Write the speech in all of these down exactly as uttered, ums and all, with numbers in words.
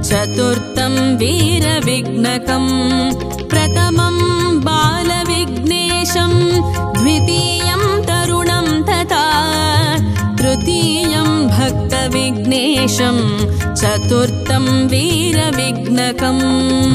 चतुर्थं वीरविघ्नकम् प्रथमं बालविघ्नेशं द्वितीयं तरुणं तथा तृतीयं भक्तविघ्नेशं चतुर्थं वीरविघ्नकम्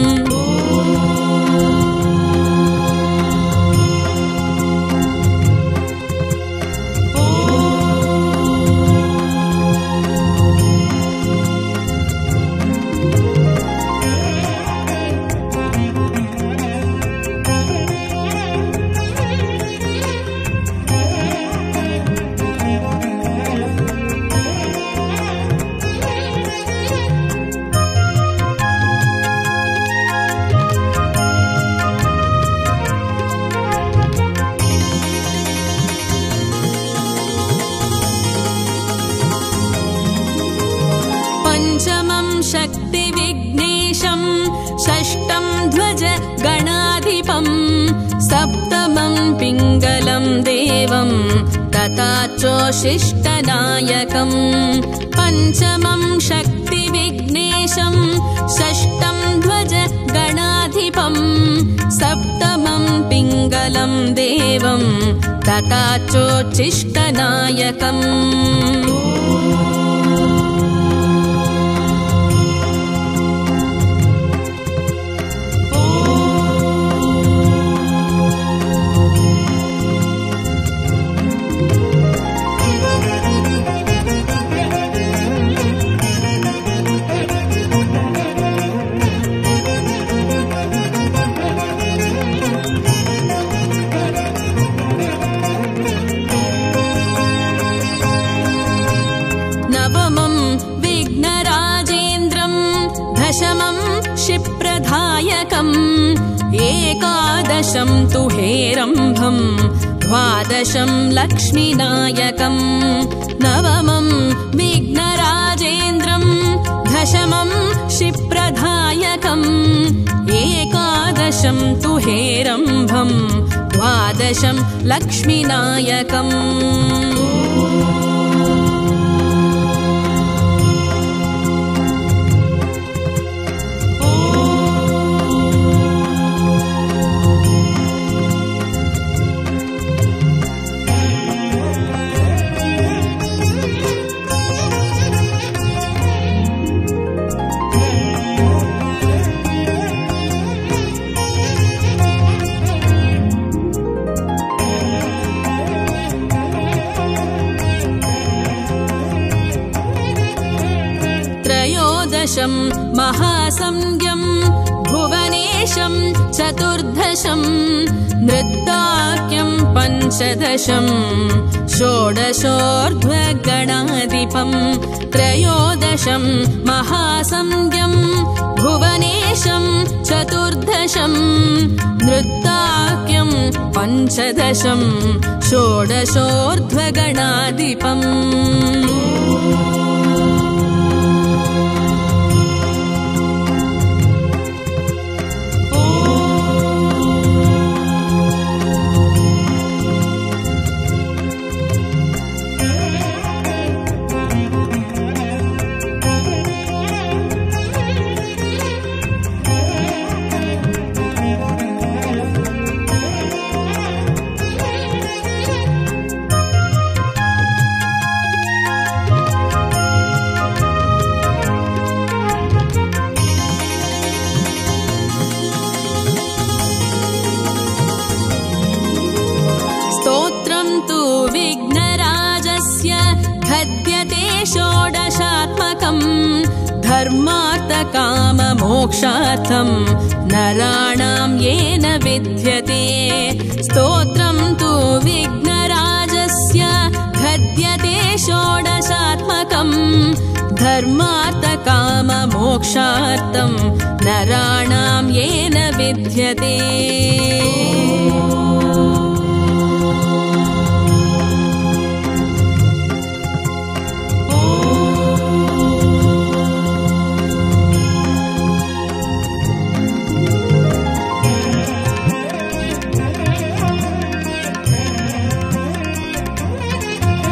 पंचमं शक्तिविघ्नेशं षष्ठं ध्वज गणाधिपं सप्तमं पिङ्गलं देवं तथा चोशिष्टनायकम् पंचमं शक्तिविघ्नेशं षष्ठं ध्वज गणाधिपं सप्तमं पिङ्गलं देवं तथा चोशिष्टनायकम् नवमं विघ्नराजेन्द्रं दशमं क्षिप्रधायकम् एकादशं तु हेरम्भं द्वादशं लक्ष्मीनायकम् नवमं विघ्नराजेन्द्रं दशमं क्षिप्रधायकम् एकादशं तु हेरम्भं द्वादशं लक्ष्मीनायकम् त्रयोदशं महासंज्ञं भुवनेशं चतुर्दशं नृत्ताख्यं पञ्चदशं षोडशोर्ध्वगणाधिपं त्रयोदशं महासंज्ञं भुवनेशं चतुर्दशं नृत्ताख्यं पञ्चदशं षोडशोर्ध्वगणाधिपम् खद्यते षोडशात्मकं धर्मार्थकाममोक्षार्थं नराणां येन विद्यते स्तोत्रं तु विघ्नराजस्य खद्यते षोडशात्मकं धर्मार्थकाममोक्षार्थं नराणां येन विद्यते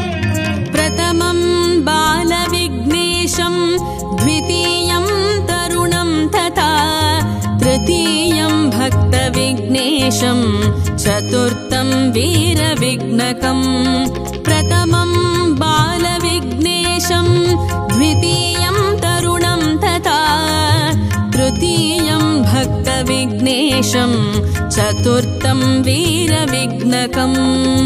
प्रथमं बालविघ्नेशं द्वितीयं तरु विघ्नेशं चतुर्थं वीरविघ्नकं प्रथमं बालविघ्नेशं द्वितीयं तरुणं तथा तृतीयं भक्तविघ्नेशं चतुर्थं वीरविघ्नकम्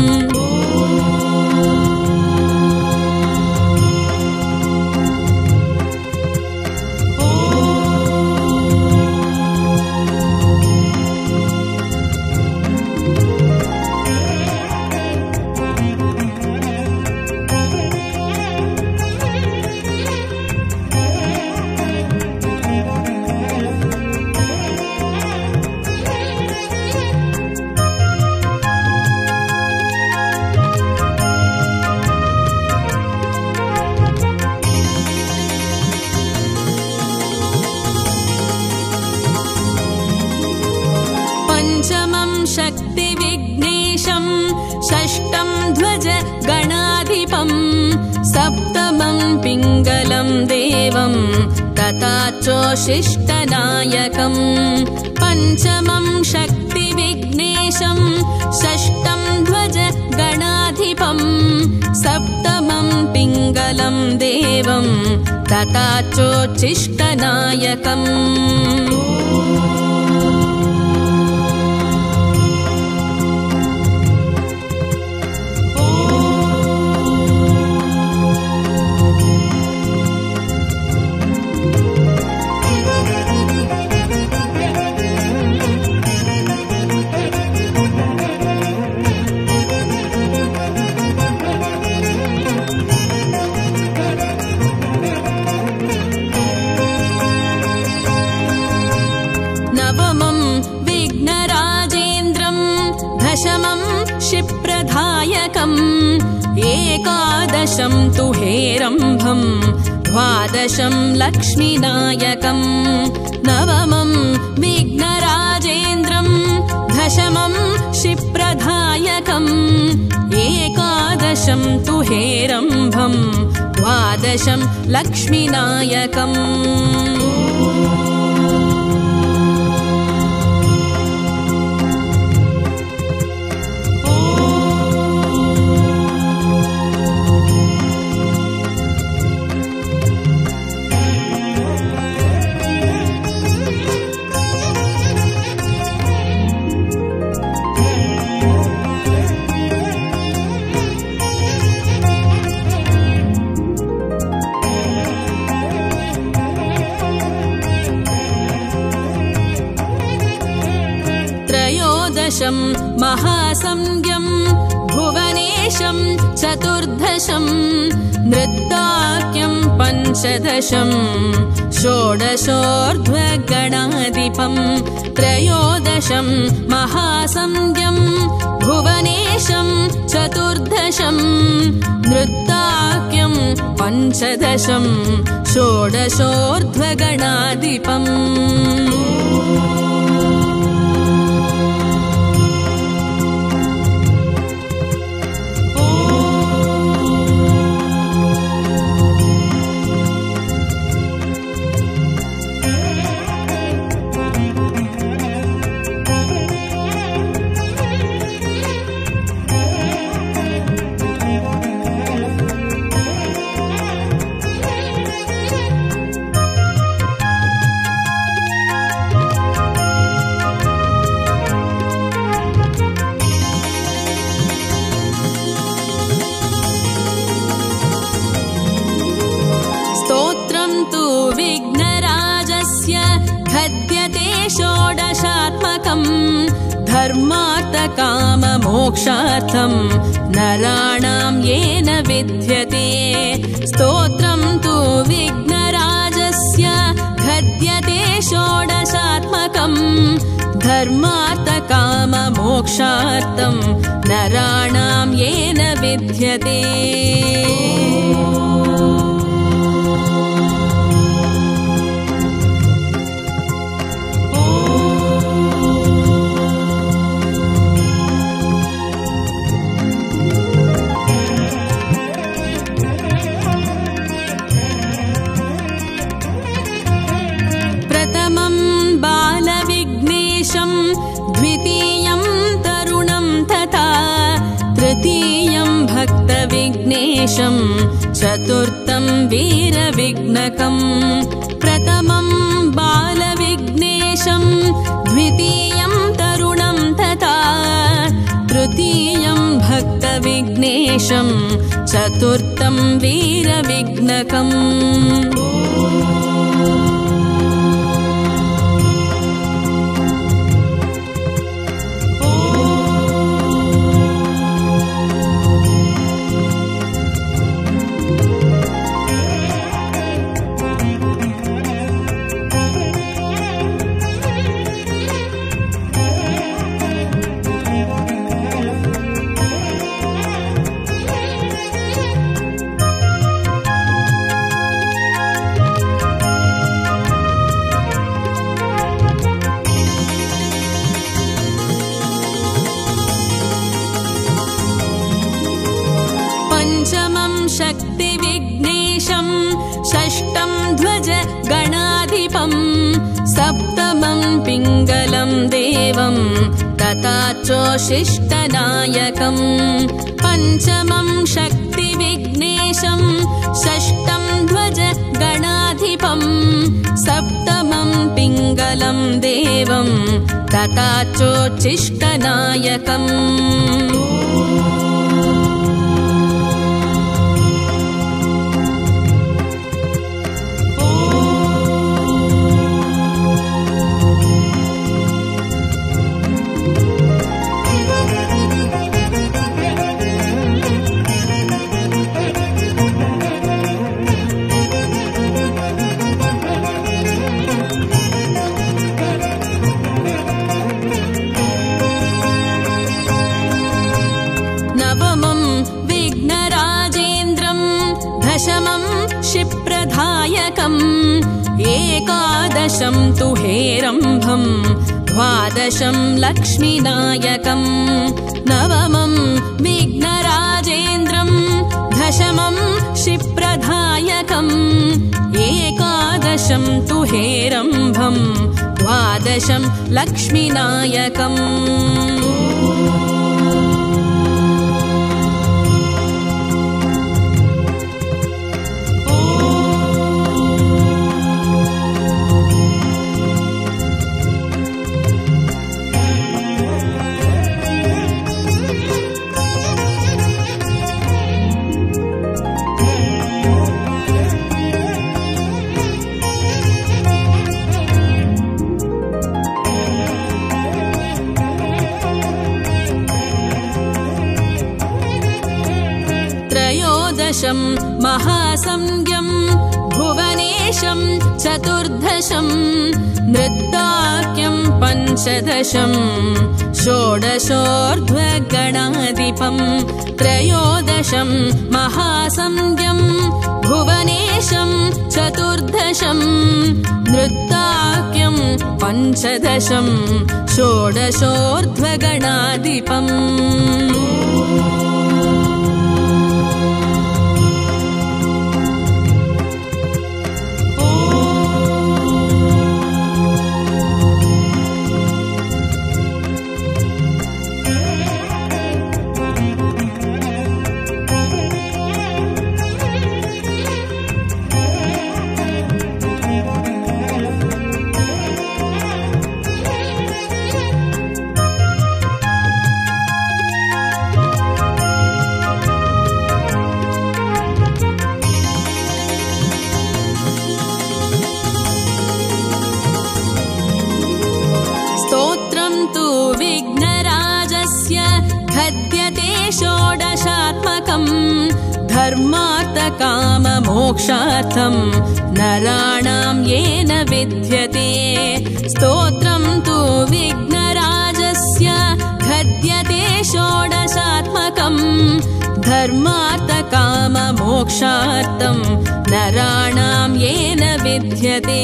पंचमं शक्तिविघ्नेशं षष्ठं ध्वज गणाधिपं सप्तमं पिङ्गलं देवं तथा चोशिष्टनायकं पंचमं शक्तिविघ्नेशं षष्ठं ध्वज गणाधिपं सप्तमं पिङ्गलं देवं तथा चोच्छिष्टनायकम् नवमं विघ्नराजेन्द्रं दशमं क्षिप्रधायकम् एकादशं तु हेरम्भं द्वादशं लक्ष्मीनायकम् नवमं विघ्नराजेन्द्रं दशमं क्षिप्रधायकम् एकादशं तु हेरम्भं द्वादशं लक्ष्मीनायकम् त्रयोदशं महासंज्ञं भुवनेशं चतुर्दशं नृत्ताख्यं पञ्चदशं षोडशोर्ध्वगणाधिपं त्रयोदशं महासंज्ञं भुवनेशं चतुर्दशं नृत्ताख्यं पञ्चदशं षोडशोर्ध्वगणाधिपम् स्तोत्रं तु विघ्नराजस्य खद्यते षोडशात्मकं धर्मार्थकाममोक्षार्थं नराणां येन विद्यते स्तोत्रं तु विघ्नराजस्य खद्यते षोडशात्मकं धर्मार्थकाममोक्षार्थं नराणां येन विद्यते प्रथमं बालविघ्नेशं द्वितीयं विघ्नेशं चतुर्थं वीरविघ्नकम् प्रथमं बालविघ्नेशं द्वितीयं तरुणं तथा तृतीयं भक्तविघ्नेशं चतुर्थं वीरविघ्नकम् पंचमं शक्तिविघ्नेशं षष्ठं ध्वज गणाधिपं सप्तमं पिङ्गलं देवं तथा चोशिष्टनायकं पंचमं शक्तिविघ्नेशं षष्ठं ध्वज गणाधिपं सप्तमं पिङ्गलं देवं तथा चोच्छिष्टनायकम् नवमं विघ्नराजेन्द्रं दशमं क्षिप्रधायकम् एकादशं तु हेरम्भं द्वादशं लक्ष्मीनायकम् नवमं विघ्नराजेन्द्रं दशमं क्षिप्रधायकम् एकादशं तु हेरम्भं द्वादशं लक्ष्मीनायकम् त्रयोदशं महासंज्ञं भुवनेशं चतुर्दशं नृत्ताख्यं पञ्चदशं षोडशोर्ध्वगणाधिपं त्रयोदशं महासंज्ञं भुवनेशं चतुर्दशं नृत्ताख्यं पञ्चदशं षोडशोर्ध्वगणाधिपम् स्तोत्रं तु विघ्नराजस्य खद्यते षोडशात्मकं धर्मार्थकाममोक्षार्थं नराणां येन विद्यते स्तोत्रं तु विघ्नराजस्य खद्यते षोडशात्मकं धर्मार्थकाममोक्षार्थं नराणां येन विद्यते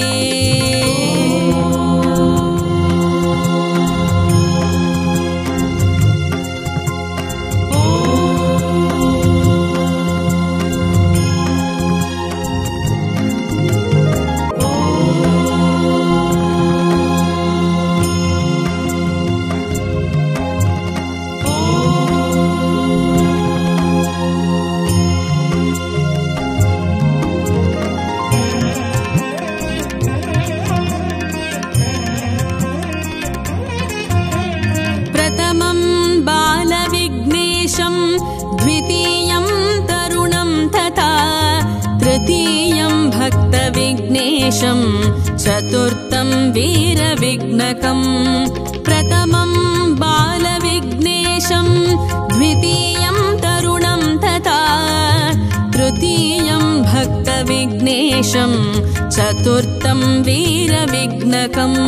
विघ्नेशं चतुर्थं वीरविघ्नकं प्रथमं बालविघ्नेशं द्वितीयं तरुणं तथा तृतीयं भक्तविघ्नेशं चतुर्थं वीरविघ्नकम्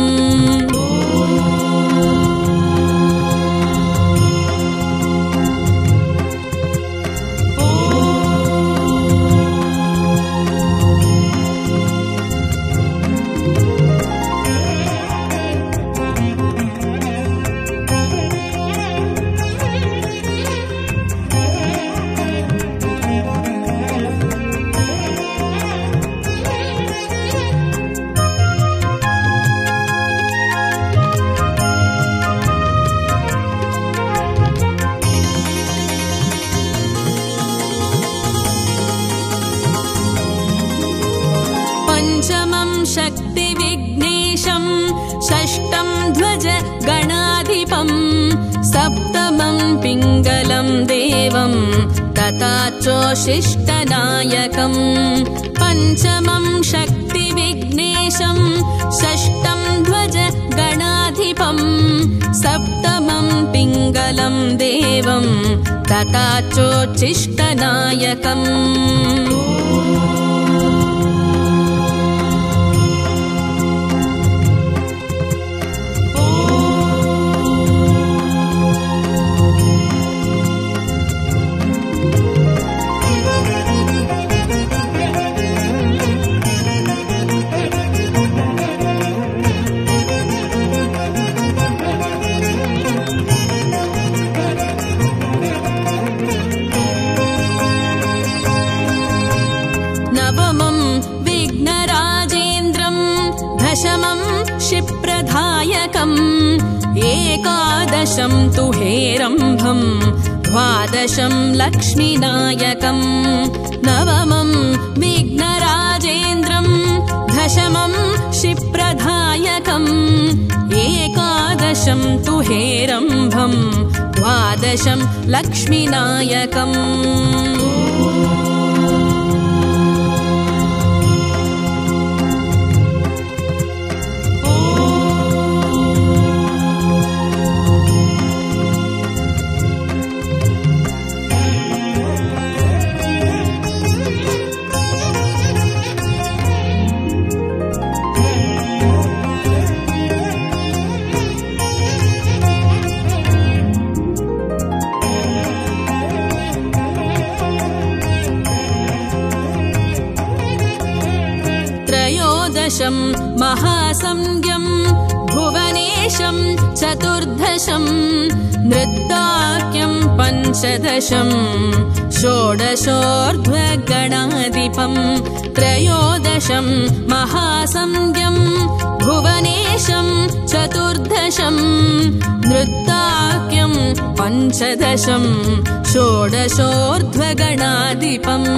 पंचमं शक्तिविघ्नेशं षष्ठं ध्वज गणाधिपं सप्तमं पिङ्गलं देवं तथा चोशिष्टनायकं पंचमं शक्तिविघ्नेशं षष्ठं ध्वज गणाधिपं सप्तमं पिङ्गलं देवं तथा चोच्छिष्टनायकम् दशमं क्षिप्रधायकम् एकादशं तु हेरम्भं द्वादशं लक्ष्मीनायकम् नवमं विघ्नराजेन्द्रं दशमं क्षिप्रधायकम् एकादशं तु हेरम्भं द्वादशं लक्ष्मीनायकम् त्रयोदशं महासंज्ञं भुवनेशं चतुर्दशं नृत्ताख्यं पञ्चदशं षोडशोर्ध्वगणाधिपं त्रयोदशं महासंज्ञं भुवनेशं चतुर्दशं नृत्ताख्यं पञ्चदशं षोडशोर्ध्वगणाधिपम्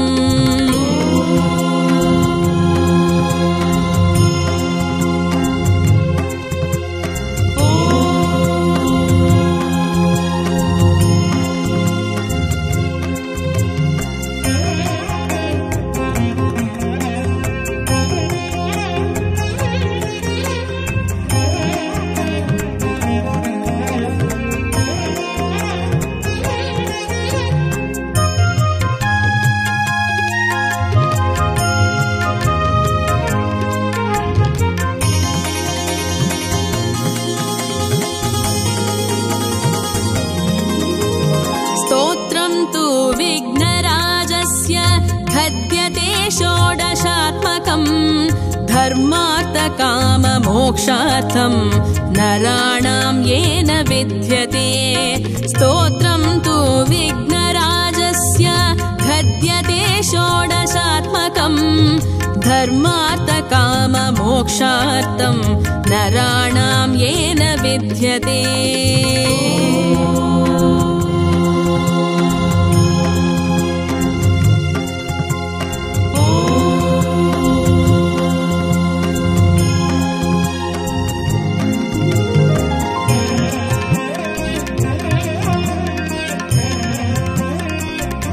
खद्यते षोडशात्मकं धर्मार्थकाममोक्षार्थं नराणां येन विद्यते स्तोत्रं तु विघ्नराजस्य खद्यते षोडशात्मकं धर्मार्थकाममोक्षार्थं नराणां येन विद्यते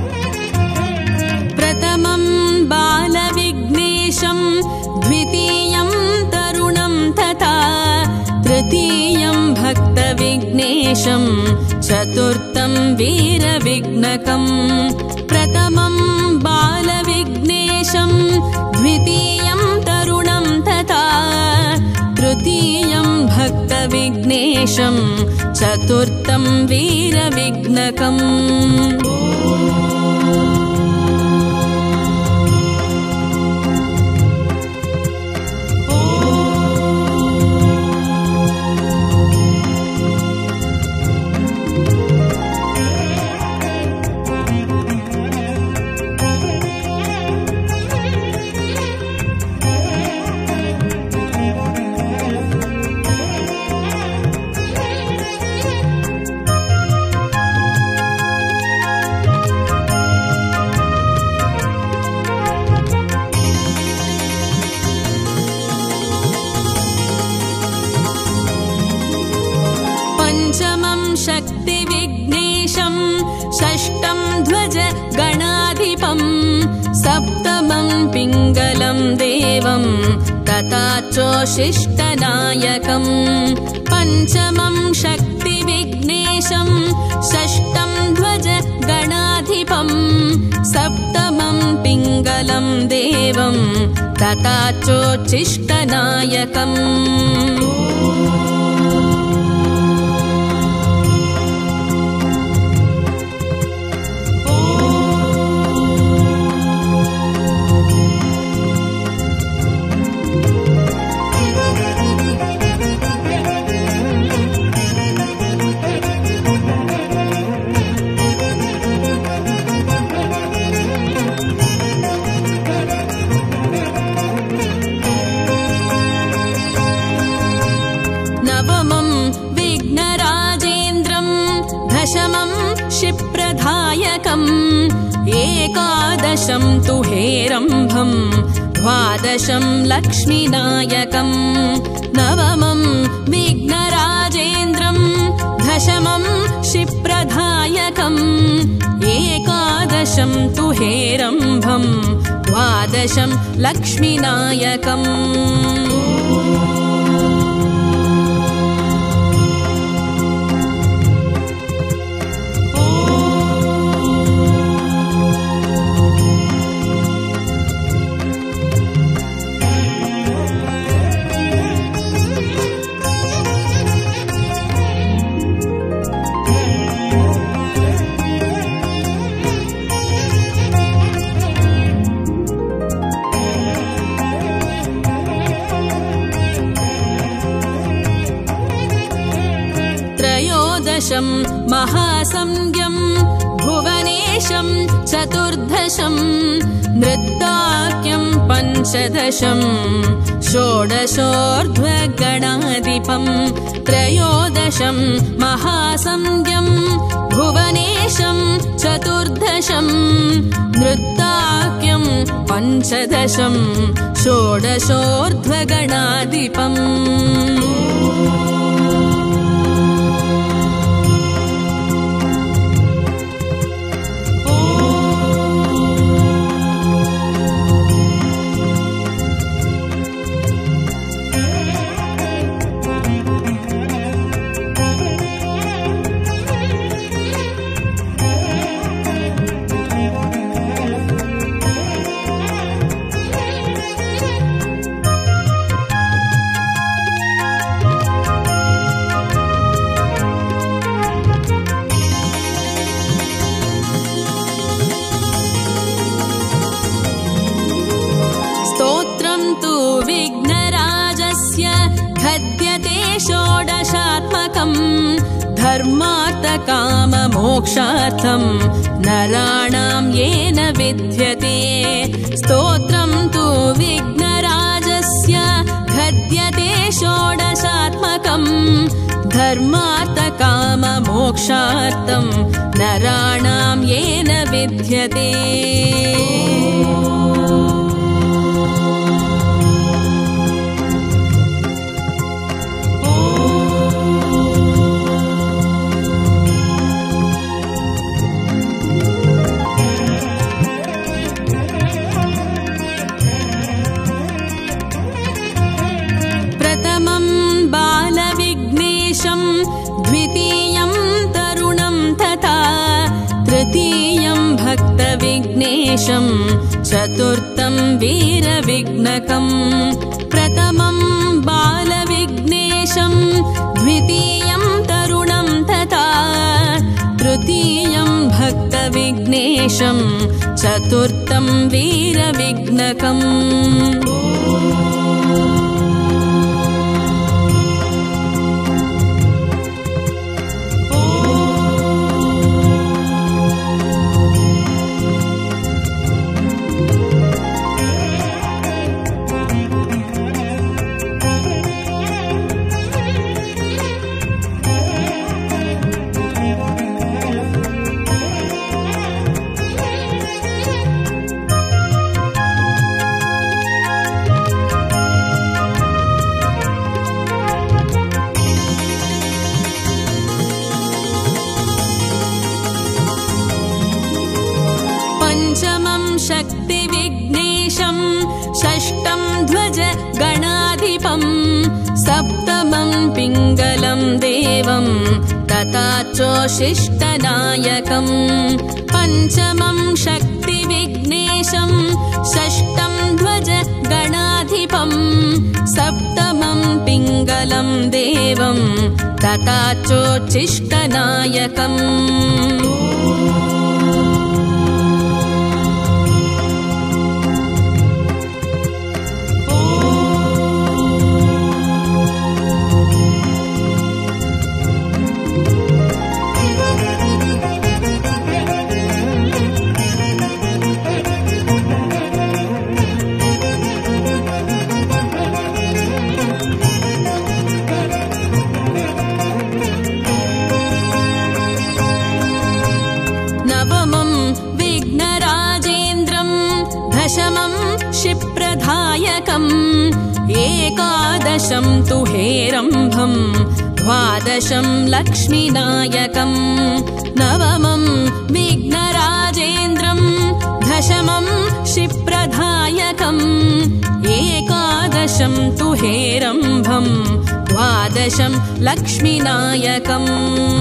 प्रथमं बालविघ्नेशं द्वितीयं विघ्नेशं चतुर्थं वीरविघ्नकम् प्रथमं बालविघ्नेशं द्वितीयं तरुणं तथा तृतीयं भक्तविघ्नेशं चतुर्थं वीरविघ्नकम् पंचमं शक्तिविघ्नेशं षष्ठं ध्वज गणाधिपं सप्तमं पिङ्गलं देवं तथा चोशिष्टनायकं पंचमं शक्तिविघ्नेशं षष्ठं ध्वज गणाधिपं सप्तमं पिङ्गलं देवं तथा चोच्छिष्टनायकम् नवमं विघ्नराजेन्द्रं दशमं क्षिप्रधायकम् एकादशं तु हेरम्भं द्वादशं लक्ष्मीनायकम् नवमं विघ्नराजेन्द्रं दशमं क्षिप्रधायकम् एकादशं तु हेरम्भं द्वादशं लक्ष्मीनायकम् त्रयोदशं महासंज्ञं भुवनेशं चतुर्दशं नृत्ताख्यं पञ्चदशं षोडशोर्ध्वगणाधिपं त्रयोदशं महासंज्ञं भुवनेशं चतुर्दशं नृत्ताख्यं पञ्चदशं षोडशोर्ध्वगणाधिपम् स्तोत्रं तु विघ्नराजस्य खद्यते षोडशात्मकं धर्मार्थकाममोक्षार्थं नराणां येन विद्यते स्तोत्रं तु विघ्नराजस्य खद्यते षोडशात्मकं धर्मार्थकाममोक्षार्थं नराणां येन विद्यते प्रथमं बालविघ्नेशं द्वितीयं विघ्नेशम् चतुर्थम् वीरविघ्नकम् प्रथमम् बालविघ्नेशम् द्वितीयम् तरुणम् तथा तृतीयम् भक्तविघ्नेशम् चतुर्थम् वीरविघ्नकम् पंचमं शक्तिविघ्नेशम् षष्ठं ध्वज गणाधिपम् सप्तमं पिङ्गलं देवं तथा चोशिष्टनायकम् पंचमं शक्तिविघ्नेशम् षष्ठं ध्वज गणाधिपम् सप्तमं पिङ्गलं देवं तथा चोच्छिष्टनायकम् नवमं विघ्नराजेन्द्रं दशमं क्षिप्रधायकम् एकादशं तु हेरम्भं द्वादशं लक्ष्मीनायकम् नवमं विघ्नराजेन्द्रं दशमं क्षिप्रधायकम् एकादशं तु हेरम्भं द्वादशं लक्ष्मीनायकम्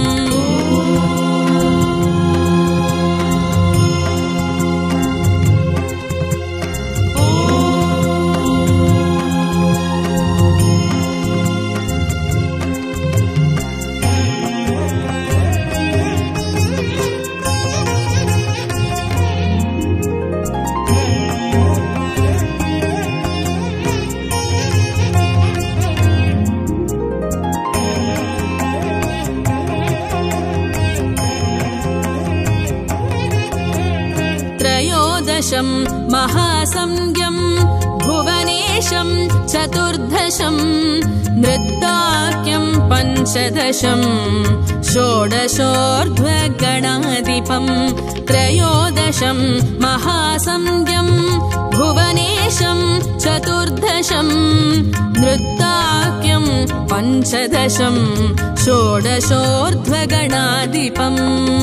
त्रयोदशं महासंज्ञम् भुवनेशं चतुर्दशं नृत्ताख्यं पञ्चदशं षोडशोर्ध्वगणाधिपम् त्रयोदशं महासंज्ञम् भुवनेशं चतुर्दशं नृत्ताख्यं पञ्चदशं षोडशोर्ध्वगणाधिपम्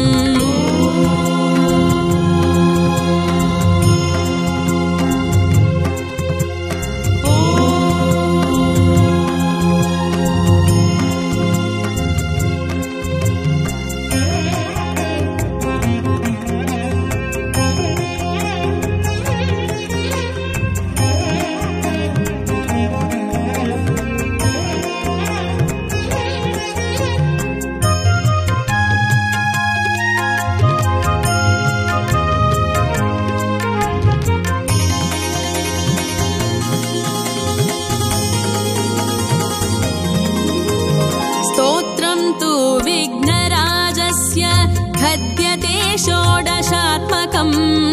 स्तोत्रं तु विघ्नराजस्य खद्यते षोडशात्मकम्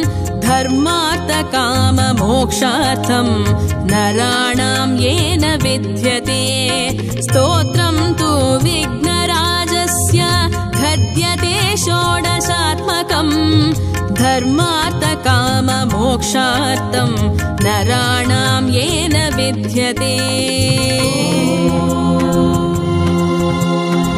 धर्मार्थकाममोक्षार्थं नराणां येन विद्यते स्तोत्रं तु विघ्नराजस्य खद्यते षोडशात्मकम् धर्मार्थकाममोक्षार्थं नराणां येन विद्यते